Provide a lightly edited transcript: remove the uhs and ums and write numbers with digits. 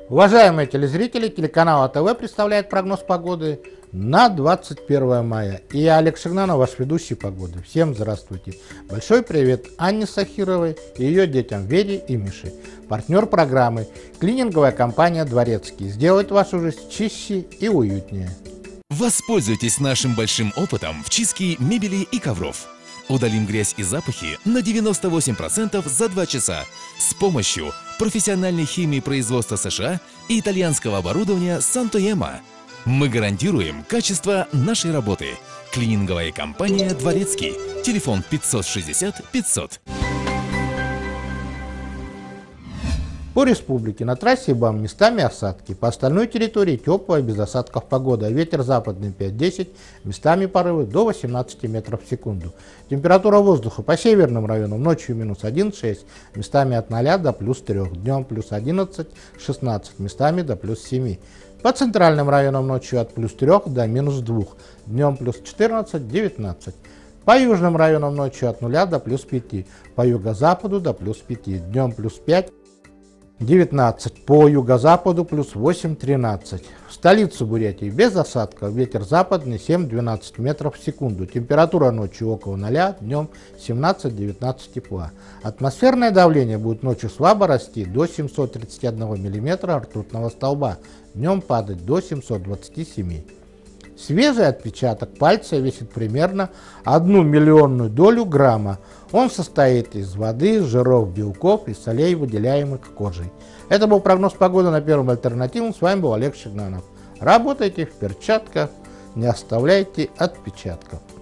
Уважаемые телезрители, телеканал АТВ представляет прогноз погоды на 21 мая. И я, Олег Шигнанов, ваш ведущий погоды. Всем здравствуйте. Большой привет Анне Сахировой и ее детям Вере и Мише. Партнер программы – клининговая компания «Дворецкий». Сделает вашу жизнь чище и уютнее. Воспользуйтесь нашим большим опытом в чистке мебели и ковров. Удалим грязь и запахи на 98% за 2 часа с помощью профессиональной химии производства США и итальянского оборудования Сантоема. Мы гарантируем качество нашей работы. Клининговая компания «Дворецкий». Телефон 560 500. По республике на трассе БАМ местами осадки, по остальной территории теплая, без осадков погода, ветер западный 5-10, местами порывы до 18 метров в секунду. Температура воздуха по северным районам ночью минус 1,6, местами от 0 до плюс 3, днем плюс 11-16, местами до плюс 7. По центральным районам ночью от плюс 3 до минус 2, днем плюс 14-19. По южным районам ночью от 0 до плюс 5, по юго-западу до плюс 5, днем плюс 5, 19, по юго-западу плюс 8-13. В столицу Бурятии без осадков, ветер западный 7-12 метров в секунду. Температура ночью около 0, днем 17-19 тепла. Атмосферное давление будет ночью слабо расти до 731 мм ртутного столба, днем падать до 727. Свежий отпечаток пальца весит примерно 1 миллионную долю грамма. Он состоит из воды, жиров, белков и солей, выделяемых кожей. Это был прогноз погоды на Первом альтернативном. С вами был Олег Шигнанов. Работайте в перчатках, не оставляйте отпечатков.